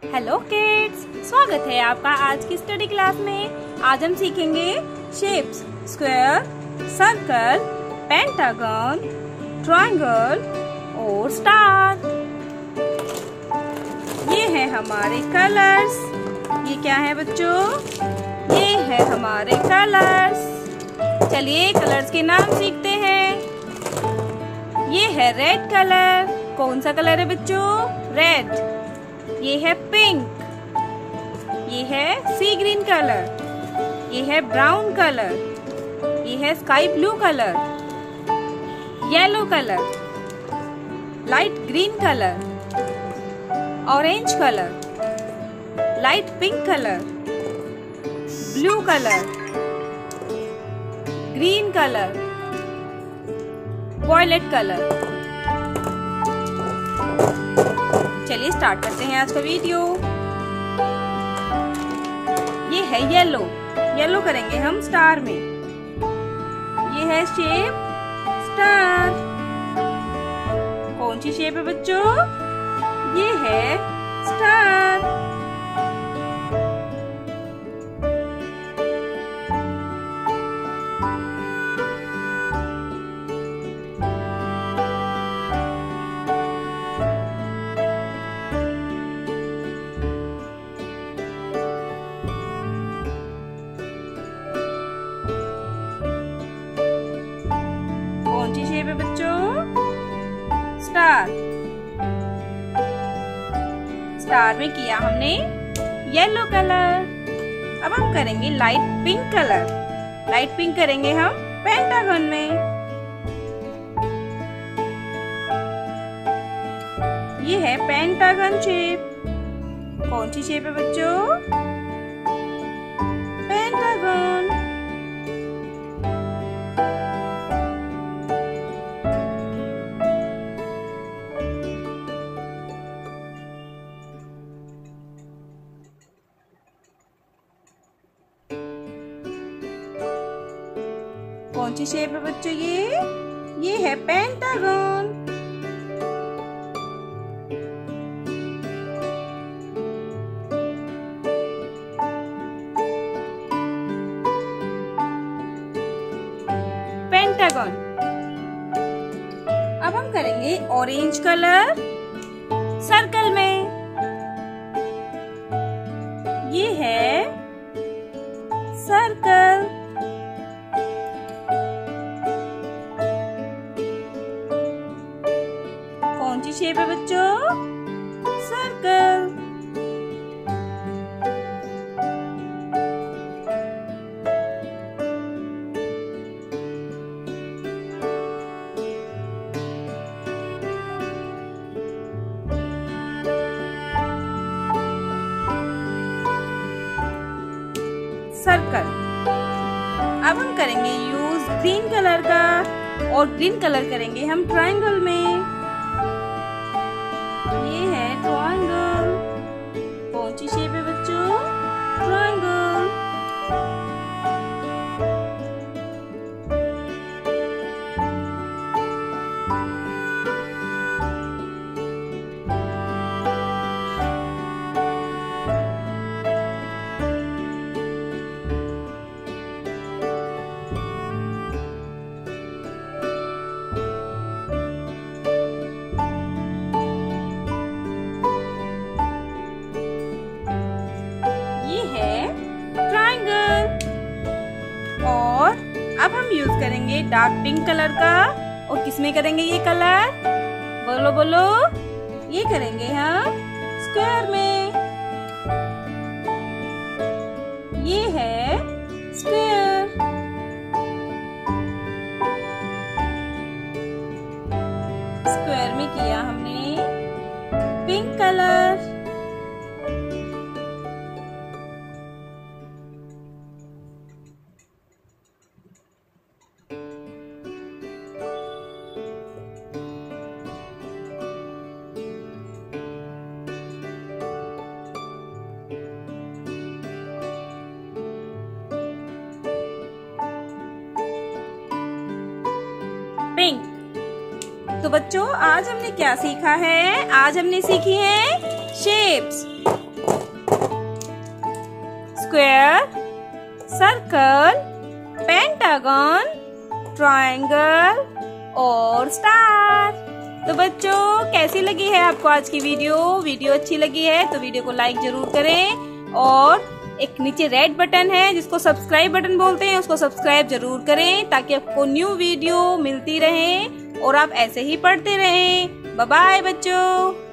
Hello kids, स्वागत है आपका आज की स्टडी क्लास में। आज हम सीखेंगे shapes, square, circle, pentagon, triangle और स्टार। ये है हमारे कलर्स। ये क्या है बच्चों? ये है हमारे कलर्स। चलिए कलर्स के नाम सीखते हैं। ये है रेड कलर। कौन सा कलर है बच्चों? रेड। ये है पिंक। ये है सी ग्रीन कलर। ये है ब्राउन कलर। ये है sky blue colour, yellow colour, light green colour, orange colour, light pink colour, blue colour, green colour, violet colour. चलिए स्टार्ट करते हैं आज का वीडियो। ये है येलो। येलो करेंगे हम स्टार में। ये है शेप स्टार। कौन सी शेप है बच्चों? ये है स्टार। कौन सी शेप है बच्चों? स्टार। स्टार में किया हमने येलो कलर। अब हम करेंगे light pink colour. Light pink करेंगे हम पेंटागन में। ये है पेंटागन शेप। कौन सी शेप है बच्चों? पेंटागन। कौन सी शेप है बच्चों? ये है पेंटागन। पेंटागन। अब हम करेंगे ऑरेंज कलर सर्कल में। ये है सर्कल। कौन सी शेप है बच्चों? सर्कल। सर्कल। अब हम करेंगे यूज ग्रीन कलर का, और ग्रीन कलर करेंगे हम ट्रायंगल में। ये है ट्रायंगल। कौन सी शेप है बच्चों? ट्रायंगल। और अब हम यूज करेंगे डार्क पिंक कलर का। और किसमें करेंगे ये कलर? बोलो बोलो। ये करेंगे हम स्क्वायर में। ये है स्क्वायर। स्क्वायर में किया हमने पिंक कलर। पिंक। तो बच्चों आज हमने क्या सीखा है? आज हमने सीखी है shapes, square, circle, pentagon, triangle और स्टार। तो बच्चों, कैसी लगी है आपको आज की वीडियो अच्छी लगी है तो वीडियो को लाइक जरूर करें और एक नीचे रेड बटन है जिसको सब्सक्राइब बटन बोलते हैं, उसको सब्सक्राइब जरूर करें ताकि आपको न्यू वीडियो मिलती रहे और आप ऐसे ही पढ़ते रहें। बाय बाय बच्चों।